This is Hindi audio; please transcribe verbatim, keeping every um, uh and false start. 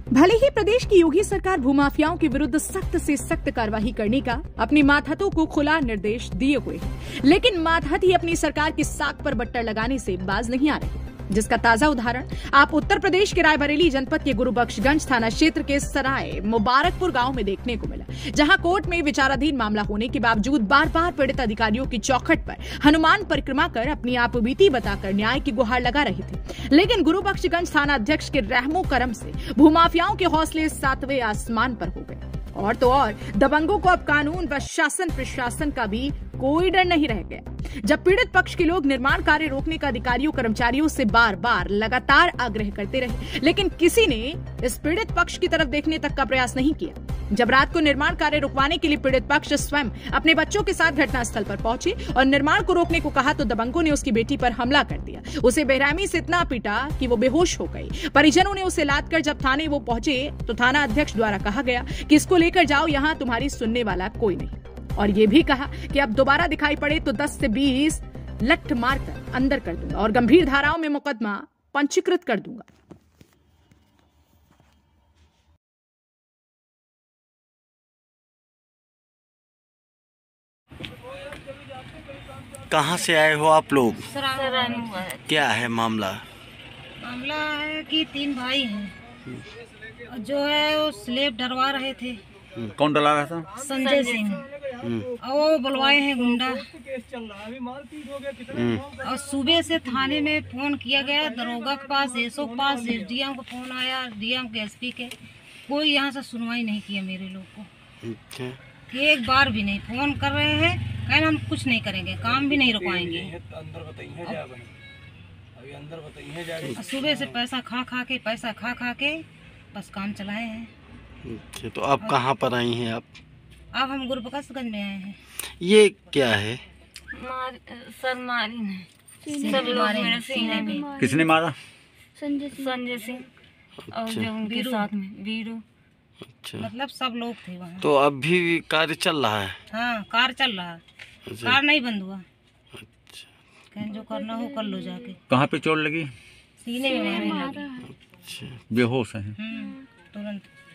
भले ही प्रदेश की योगी सरकार भूमाफियाओं के विरुद्ध सख्त से सख्त कार्रवाई करने का अपनी मातहतों को खुला निर्देश दिए हुए है, लेकिन मातहत ही अपनी सरकार की साख पर बट्टर लगाने से बाज नहीं आ रहे, जिसका ताजा उदाहरण आप उत्तर प्रदेश के रायबरेली जनपद के गुरुबख्शगंज थाना क्षेत्र के सराय मुबारकपुर गांव में देखने को मिला, जहां कोर्ट में विचाराधीन मामला होने के बावजूद बार बार पीड़ित अधिकारियों की चौखट पर हनुमान परिक्रमा कर अपनी आपबीती बताकर न्याय की गुहार लगा रहे थे। लेकिन गुरुबख्शगंज थाना अध्यक्ष के रहमो करम से भूमाफियाओं के हौसले सातवें आसमान पर हो गए, और तो और दबंगों को अब कानून व शासन प्रशासन का भी कोई डर नहीं रह गया। जब पीड़ित पक्ष के लोग निर्माण कार्य रोकने का अधिकारियों कर्मचारियों से बार बार लगातार आग्रह करते रहे, लेकिन किसी ने इस पीड़ित पक्ष की तरफ देखने तक का प्रयास नहीं किया। जब रात को निर्माण कार्य रुकवाने के लिए पीड़ित पक्ष स्वयं अपने बच्चों के साथ घटनास्थल पर पहुंचे और निर्माण को रोकने को कहा, तो दबंगों ने उसकी बेटी पर हमला कर दिया। उसे बेरहमी से इतना पीटा कि वो बेहोश हो गई। परिजनों ने उसे लाद कर जब थाने वो पहुंचे तो थाना अध्यक्ष द्वारा कहा गया कि इसको लेकर जाओ, यहाँ तुम्हारी सुनने वाला कोई नहीं, और ये भी कहा कि अब दोबारा दिखाई पड़े तो दस से बीस लठ मारकर अंदर कर दूंगा और गंभीर धाराओं में मुकदमा पंजीकृत कर दूंगा। कहाँ से आए हो आप लोग? सराय हुआ है। क्या है मामला? मामला है कि तीन भाई हैं, जो है वो स्लेब डरवा रहे थे। कौन डला रहा था? संजय सिंह। और वो बुलवाए हैं गुंडा, और सुबह से थाने में फोन किया गया, दरोगा के पास, एसओ के पास, एसडीएम को फोन आया, डीएम के, एसपी के, कोई यहाँ से सुनवाई नहीं किया मेरे लोग को। एक बार भी नहीं। फोन कर रहे हैं, कहना हम कुछ नहीं करेंगे, काम भी नहीं रुकवाएंगे। सुबह से पैसा खा खा के पैसा खा खा के बस काम चलाए हैं। अच्छा, तो आप कहाँ पर आई हैं? आप अब हम गुरुबख्शगंज में आए हैं। ये क्या है? मार, सर मारी है, सब लोग मेरे सीने में। किसने मारा? संजय संजय सिंह और जो उनके साथ में वीरू। अच्छा, मतलब सब लोग थे वहाँ। तो अभी भी कार्य चल रहा है? हाँ, कार चल रहा है। अच्छा। कार नहीं बंद हुआ। अच्छा, कहीं जो करना हो कर लो जाके। कहाँ पे चोट लगी? सीने में मेरे लगी। अच्छा, बेहोश है। हम्म, तुरंत।